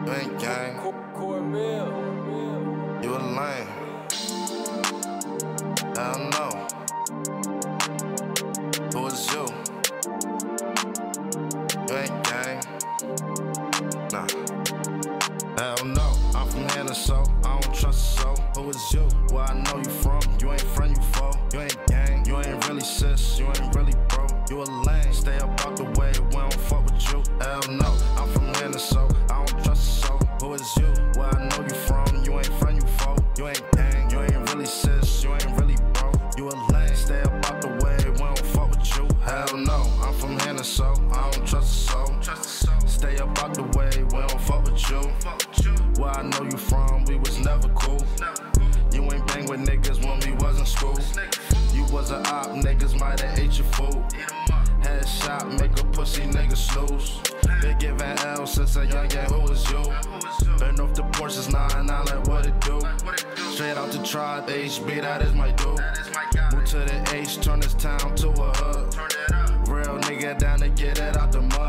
You ain't gang. You a lame. Hell no. Who is you? You ain't gang. Nah. Hell no. I'm from Hannah, so I don't trust a soul. Who is you? Where I know you from? You ain't friend, you foe. You ain't gang. You ain't really sis. You ain't really bro. You a lame. Stay up out the way. We don't fuck with you. Hell no. I'm from Hannah, so I don't trust a soul. Who is you? Where I know you from? You ain't friend, you foe. You ain't gang. You ain't really sis. You ain't really bro. You a lame. Stay up out the way. We don't fuck with you. Hell no. I'm from Hannah, so I don't trust a soul. Stay up out the way. We don't fuck with you. Where I know you from, we was never cool. You ain't bang with niggas when we was in school. You was a op, niggas mighta ate your food. Headshot, make a pussy nigga snooze. Been giving L since a young gang, who is you? Been off the Porsches 9, I like what it do. Straight out the tribe, HB, that is my dude. Move to the H, turn this town to a hood. Real nigga down to get it out the mud.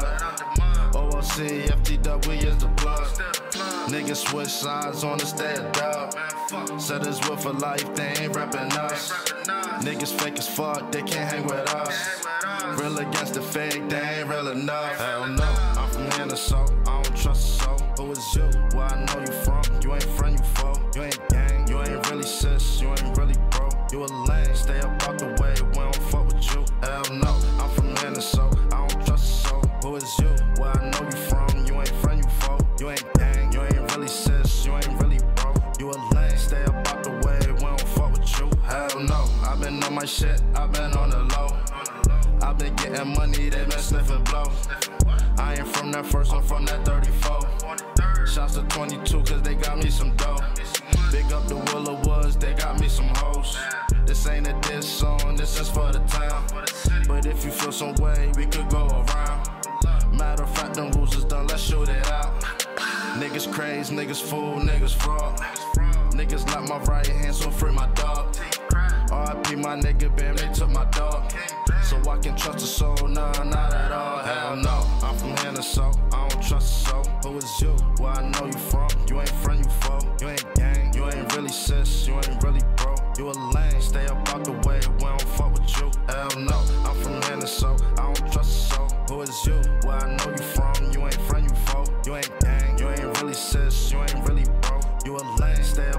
OLC, FTW is the plug. Niggas switch sides on the stay a dub. Said it's with for life, they ain't reppin' us. Niggas fake as fuck, they can't hang with us. Real against the fake, they ain't real enough. Hell no, I'm from Hannah, so I don't trust a soul. Who is you? Where I know you from? You ain't friend, you foe. You ain't gang, you ain't really sis. You ain't really bro. You a lame, stay up out the way. We don't fuck with you. Hell no, I'm from Hannah, so I don't trust a soul. Who is you? Where I know you from? You ain't friend, you foe. You ain't gang, you ain't really sis. You ain't really bro. You a lame, stay up out the way. We don't fuck with you. Hell no, I been on my shit, I been on the low. I been getting money, they been sniffing blow. I ain't from that first, I'm from that 34. Shouts to 22, cause they got me some dough. Big up the Willow Woods, they got me some hoes. This ain't a diss song, this is for the town. But if you feel some way, we could go around. Matter of fact, them rules is done, let's shoot it out. Niggas crazy, niggas fool, niggas fraud. Niggas like my right hand, so free my dog. RIP my nigga, bam, they took my dog. So I can trust a soul, nah, not at all. Hell no, I'm from Hannah, so I don't trust a soul. Who is you? Where I know you from? You ain't friend, you foe. You ain't gang, you ain't really sis. You ain't really bro. You a lame, stay up out the way. We don't fuck with you. Hell no, I'm from Hannah, so I don't trust a soul. Who is you? Where I know you from? You ain't friend, you foe. You ain't gang, you ain't really sis. You ain't really bro. You a lame, stay up